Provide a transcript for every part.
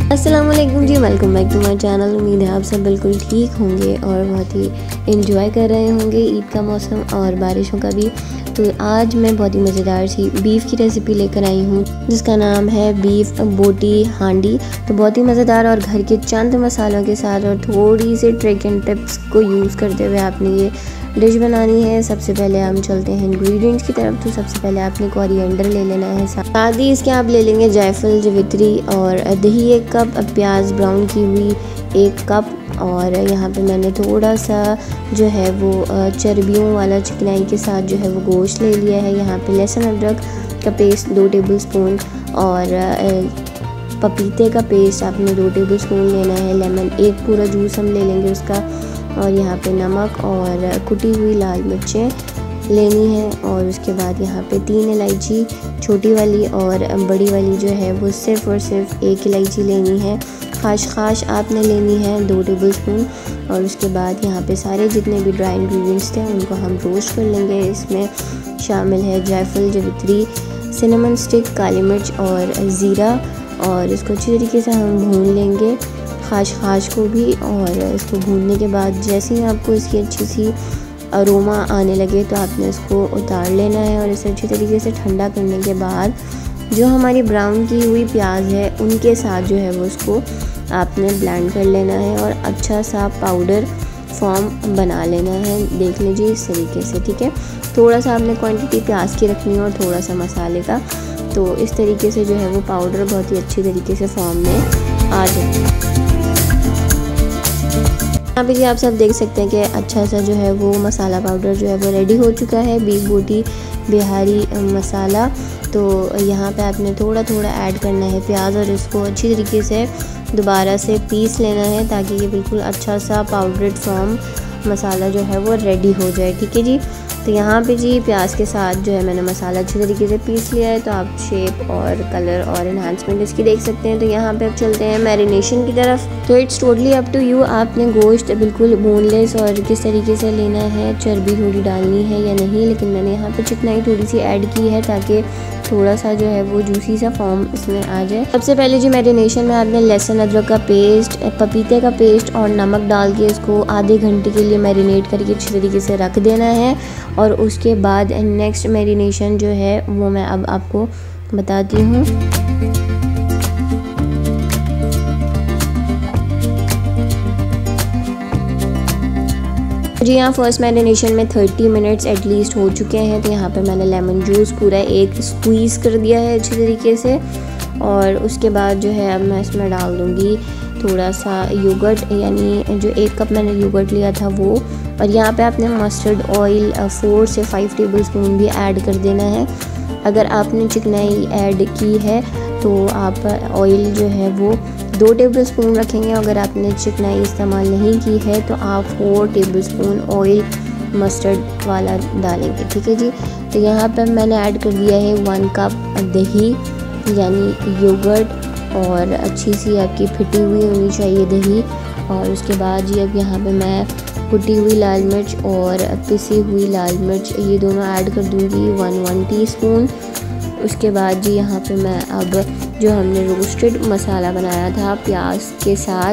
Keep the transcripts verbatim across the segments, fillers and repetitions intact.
अस्सलामुअलैकुम जी, welcome back to my channel. उम्मीद है आप सब बिल्कुल ठीक होंगे और बहुत ही एंजॉय कर रहे होंगे ईद का मौसम और बारिशों का भी। तो आज मैं बहुत ही मज़ेदार सी बीफ की रेसिपी लेकर आई हूँ जिसका नाम है बीफ बोटी हांडी। तो बहुत ही मज़ेदार और घर के चंद मसालों के साथ और थोड़ी सी ट्रिक एंड टिप्स को यूज़ करते हुए आपने ये डिश बनानी है। सबसे पहले हम चलते हैं इंग्रेडिएंट्स की तरफ। तो सबसे पहले आपने कोरिएंडर ले लेना है, साथ ही इसके आप ले लेंगे जायफल, जवित्री और दही एक कप, प्याज ब्राउन की हुई एक कप, और यहाँ पे मैंने थोड़ा सा जो है वो चर्बियों वाला चिकनाई के साथ जो है वो गोश्त ले लिया है। यहाँ पे लहसुन अदरक का पेस्ट दो टेबल स्पून और पपीते का पेस्ट आपने दो टेबल स्पून लेना है। लेमन एक पूरा जूस हम ले लेंगे उसका, और यहाँ पे नमक और कुटी हुई लाल मिर्चें लेनी है। और उसके बाद यहाँ पे तीन इलायची छोटी वाली और बड़ी वाली जो है वो सिर्फ़ और सिर्फ एक इलायची लेनी है। खाशखाश आपने लेनी है दो टेबल स्पून। और उसके बाद यहाँ पे सारे जितने भी ड्राई इंग्रेडिएंट्स थे उनको हम रोस्ट कर लेंगे। इसमें शामिल है जायफल, जवित्री, सिनेमन स्टिक, काली मिर्च और ज़ीरा, और इसको अच्छी तरीके से हम भून लेंगे खाश खाश को भी। और इसको भूनने के बाद जैसे ही आपको इसकी अच्छी सी अरोमा आने लगे तो आपने इसको उतार लेना है। और इसे अच्छी तरीके से ठंडा करने के बाद जो हमारी ब्राउन की हुई प्याज है उनके साथ जो है वो उसको आपने ब्लेंड कर लेना है और अच्छा सा पाउडर फॉर्म बना लेना है। देख लीजिए इस तरीके से, ठीक है। थोड़ा सा आपने क्वांटिटी प्याज की रखनी है और थोड़ा सा मसाले का। तो इस तरीके से जो है वो पाउडर बहुत ही अच्छी तरीके से फॉर्म में आ जाए। यहाँ पे जी आप सब देख सकते हैं कि अच्छा सा जो है वो मसाला पाउडर जो है वो रेडी हो चुका है, बीफ बोटी बिहारी मसाला। तो यहाँ पे आपने थोड़ा थोड़ा ऐड करना है प्याज और इसको अच्छी तरीके से दोबारा से पीस लेना है ताकि ये बिल्कुल अच्छा सा पाउडर्ड फॉर्म मसाला जो है वो रेडी हो जाए, ठीक है जी। तो यहाँ पे जी प्याज के साथ जो है मैंने मसाला अच्छी तरीके से पीस लिया है। तो आप शेप और कलर और इन्हांसमेंट इसकी देख सकते हैं। तो यहाँ पे अब चलते हैं मैरिनेशन की तरफ। तो it's totally up to you, आपने गोश्त बिल्कुल बोनलेस और किस तरीके से लेना है, चर्बी थोड़ी डालनी है या नहीं, लेकिन मैंने यहाँ पे चिकनाई थोड़ी सी ऐड की है ताकि थोड़ा सा जो है वो जूसी सा फॉर्म इसमें आ जाए। सबसे पहले जी मैरिनेशन में आपने लहसुन अदरक का पेस्ट, पपीते का पेस्ट और नमक डाल के इसको आधे घंटे के लिए मैरिनेट करके अच्छी तरीके से रख देना है। और उसके बाद नेक्स्ट मैरिनेशन जो है वो मैं अब आपको बताती हूँ। जी यहाँ फर्स्ट मैरिनेशन में तीस मिनट्स एटलीस्ट हो चुके हैं। तो यहाँ पे मैंने लेमन जूस पूरा एक स्क्वीज़ कर दिया है अच्छी तरीके से। और उसके बाद जो है अब मैं इसमें डाल दूँगी थोड़ा सा योगर्ट, यानी जो एक कप मैंने योगर्ट लिया था वो। और यहाँ पे आपने मस्टर्ड ऑयल फोर से फाइव टेबल स्पून भी ऐड कर देना है। अगर आपने चिकनाई ऐड की है तो आप ऑयल जो है वो दो टेबल स्पून रखेंगे। अगर आपने चिकनाई इस्तेमाल नहीं की है तो आप four tablespoon oil mustard वाला डालेंगे, ठीक है जी। तो यहाँ पर मैंने ऐड कर दिया है वन कप दही, यानी योगर्ट, और अच्छी सी आपकी फिटी हुई होनी चाहिए दही। और उसके बाद जी अब यहाँ पे मैं कुटी हुई लाल मिर्च और पिसी हुई लाल मिर्च ये दोनों ऐड कर दूँगी, वन वन टीस्पून। उसके बाद जी यहाँ पे मैं अब जो हमने रोस्टेड मसाला बनाया था प्याज के साथ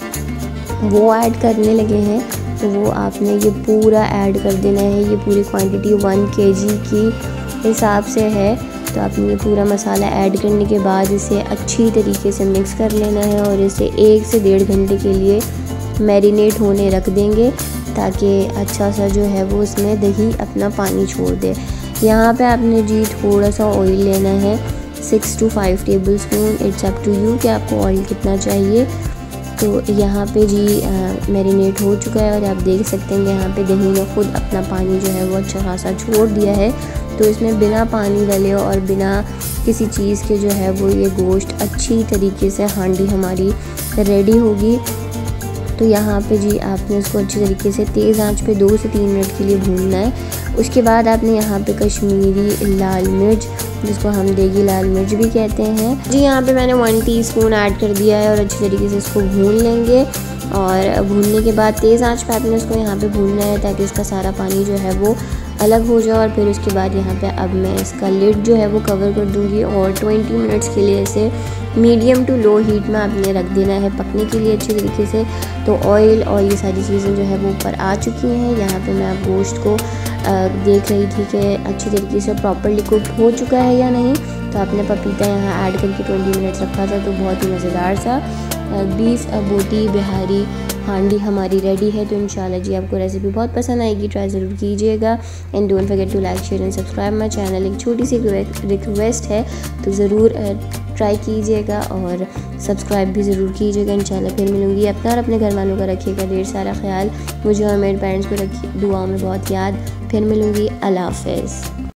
वो ऐड करने लगे हैं। तो वो आपने ये पूरा ऐड कर देना है। ये पूरी क्वांटिटी वन केजी की हिसाब से है। तो आपने ये पूरा मसाला ऐड करने के बाद इसे अच्छी तरीके से मिक्स कर लेना है और इसे एक से डेढ़ घंटे के लिए मैरिनेट होने रख देंगे ताकि अच्छा सा जो है वो उसमें दही अपना पानी छोड़ दे। यहाँ पे आपने जी थोड़ा सा ऑयल लेना है, six to five tablespoon. It's up to you कि आपको ऑयल कितना चाहिए। तो यहाँ पे जी मैरिनेट हो चुका है और आप देख सकते हैं यहाँ पे दही ने खुद अपना पानी जो है वो अच्छा खासा छोड़ दिया है। तो इसमें बिना पानी डाले और बिना किसी चीज़ के जो है वो ये गोश्त अच्छी तरीके से हांडी हमारी रेडी होगी। तो यहाँ पे जी आपने इसको अच्छी तरीके से तेज़ आंच पे दो से तीन मिनट के लिए भूनना है। उसके बाद आपने यहाँ पे कश्मीरी लाल मिर्च, जिसको हम देगी लाल मिर्च भी कहते हैं, जी यहाँ पे मैंने वन टीस्पून ऐड कर दिया है और अच्छी तरीके से इसको भून लेंगे। और भूनने के बाद तेज़ आंच पे आपने इसको यहाँ पे भूनना है ताकि इसका सारा पानी जो है वो अलग हो जाए। और फिर उसके बाद यहाँ पे अब मैं इसका लिड जो है वो कवर कर दूँगी और बीस मिनट्स के लिए इसे मीडियम टू लो हीट में आपने रख देना है पकने के लिए अच्छी तरीके से। तो ऑयल और ये सारी चीज़ें जो है वो ऊपर आ चुकी हैं। यहाँ पे मैं अब गोश्त को आ, देख रही थी कि अच्छी तरीके से प्रॉपरली कुक हो चुका है या नहीं। तो आपने पपीता यहाँ ऐड करके बीस मिनट्स रखा था, तो बहुत ही मज़ेदार सा बीफ बोटी बिहारी हांडी हमारी रेडी है। तो इंशाल्लाह जी आपको रेसिपी बहुत पसंद आएगी, ट्राई ज़रूर कीजिएगा। And don't forget to like share and subscribe my channel. एक छोटी सी रिक्वेस्ट है, तो ज़रूर ट्राई कीजिएगा और सब्सक्राइब भी ज़रूर कीजिएगा। इंशाल्लाह फिर मिलूँगी। अपना और अपने घर वालों का रखिएगा ढेर सारा ख्याल। मुझे और मेरे पेरेंट्स को रखिए दुआओं में बहुत याद। फिर मिलूँगी। अल्लाह हाफ़िज़।